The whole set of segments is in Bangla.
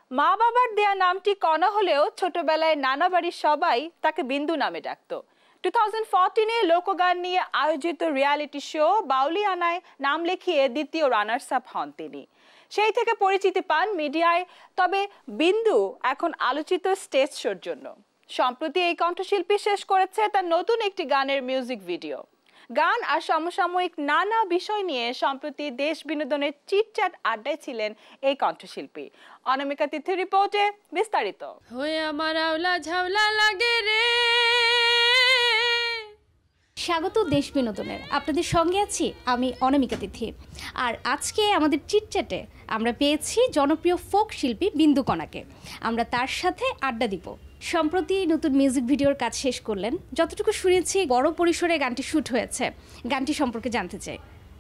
মা বাবার দেয়া নামটি কণা হলেও ছোটবেলায় নানা বাড়ির সবাই তাকে বিন্দু নামে ডাকত। 2014-এ লোকগান নিয়ে আয়োজিত রিয়ালিটি শো বাউলিয়ানায় নাম লিখিয়ে দ্বিতীয় রানার্স আপ হন তিনি। সেই থেকে পরিচিতি পান মিডিয়ায়। তবে বিন্দু এখন আলোচিত স্টেজ শোর জন্য। সম্প্রতি এই কণ্ঠশিল্পী শেষ করেছে তার নতুন একটি গানের মিউজিক ভিডিও। গান আর সমসাময়িক নানা বিষয় নিয়ে সম্প্রতি দেশ বিনোদনের চিটচ্যাট আড্ডায় ছিলেন এই কণ্ঠশিল্পী। অনামিকা তিথির রিপোর্টে বিস্তারিত। হয়ে আমার আওলা ঝাওলা লাগে রে। স্বাগত দেশ বিনোদনের, আপনাদের সঙ্গে আছি আমি অনামিকা তিথি। আর আজকে আমাদের চিটচ্যাটে আমরা পেয়েছি জনপ্রিয় ফোক শিল্পী বিন্দু কণাকে। আমরা তার সাথে আড্ডা দিব। সম্প্রতি নতুন মিউজিক ভিডিওর কাজ শেষ করলেন, যতটুকু শুনেছি বড় পরিসরে গানটি শ্যুট হয়েছে। গানটি সম্পর্কে জানতে চাই।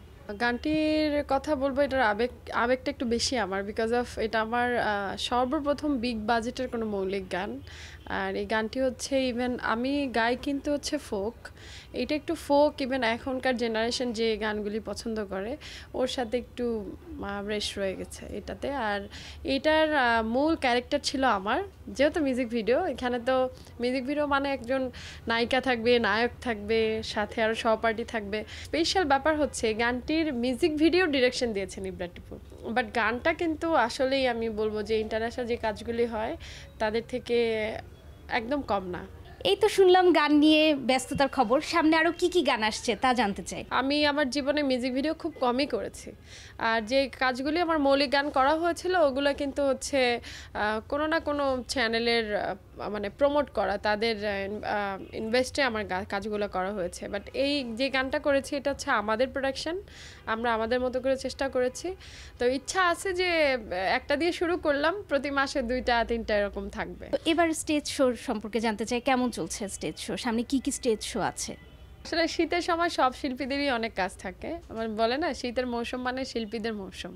গানটির কথা বলবো, এটার আবেগটা একটু বেশি আমার, বিকজ অফ এটা আমার সর্বপ্রথম বিগ বাজেটের কোনো মৌলিক গান। আর এই গানটি হচ্ছে ইভেন আমি গাই কিন্তু হচ্ছে ফোক, এটা একটু ফোক, ইভেন এখনকার জেনারেশন যে গানগুলি পছন্দ করে ওর সাথে একটু রেশ রয়ে গেছে এটাতে। আর এটার মূল ক্যারেক্টার ছিল আমার, যেহেতু মিউজিক ভিডিও, এখানে তো মিউজিক ভিডিও মানে একজন নায়িকা থাকবে, নায়ক থাকবে, সাথে আরও সহপাঠী থাকবে। স্পেশাল ব্যাপার হচ্ছে গানটির মিউজিক ভিডিও ডিরেকশন দিয়েছেন ইব্রা টিপু, বাট গানটা কিন্তু আসলেই আমি বলবো যে ইন্টারন্যাশনাল যে কাজগুলি হয় তাদের থেকে একদম কম না। এই তো শুনলাম গান নিয়ে ব্যস্ততার খবর, সামনে আরও কি গান আসছে তা জানতে চাই। আমি আমার জীবনে মিউজিক ভিডিও খুব কমই করেছি, আর যে কাজগুলি আমার মৌলিক গান করা হয়েছিল ওগুলো কিন্তু হচ্ছে কোনো না কোনো চ্যানেলের মানে প্রমোট করা, তাদের ইনভেস্টে আমার কাজগুলো করা হয়েছে। বাট এই যে গানটা করেছি এটা হচ্ছে আমাদের প্রোডাকশন, আমরা আমাদের মতো করে চেষ্টা করেছি। তো ইচ্ছা আছে যে একটা দিয়ে শুরু করলাম, প্রতি মাসে 2-3টা এরকম থাকবে। এবার স্টেজ শো সম্পর্কে জানতে চাই, কেমন চলছে স্টেজ শো? সামনে কি স্টেজ শো আছে? আসলে শীতের সময় সব শিল্পীদেরই অনেক কাজ থাকে, আমার বলে না শীতের মৌসুম মানে শিল্পীদের মৌসুম,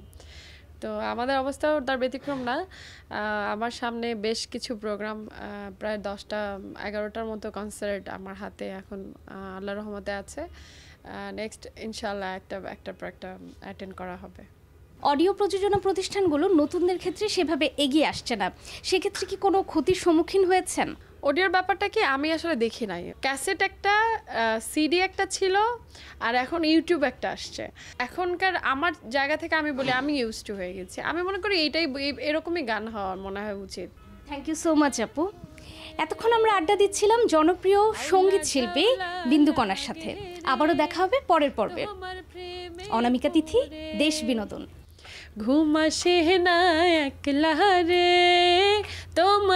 তো আমাদের অবস্থাও তার ব্যতিক্রম না। আমার সামনে বেশ কিছু প্রোগ্রাম, প্রায় 10-11টার মতো কনসার্ট আমার হাতে এখন আল্লাহর রহমতে আছে। নেক্সট ইনশাল্লাহ একটা পর একটা অ্যাটেন্ড করা হবে। অডিও প্রযোজনা প্রতিষ্ঠানগুলো নতুনদের ক্ষেত্রে সেভাবে এগিয়ে আসছে না, সেক্ষেত্রে কি কোনো ক্ষতির সম্মুখীন হয়েছেন? অডিওর ব্যাপারটা কি আমি আসলে দেখি নাই। ক্যাসেট একটা, সিডি একটা ছিল, আর এখন ইউটিউব একটা আসছে। এখনকার আমার জায়গা থেকে আমি বলি আমি ইউজ টু হয়ে গেছি। আমি মনে করি এরকমই গান হওয়ার মনে হয় উচিত। থ্যাংক ইউ সো মাচ আপু। এতক্ষণ আমরা আড্ডা দিচ্ছিলাম জনপ্রিয় সঙ্গীত শিল্পী বিন্দু কণার সাথে। আবারও দেখা হবে পরের পর্বে। অনামিকা তিথি, দেশ বিনোদন। ঘুম আসে না একলা রে তোমার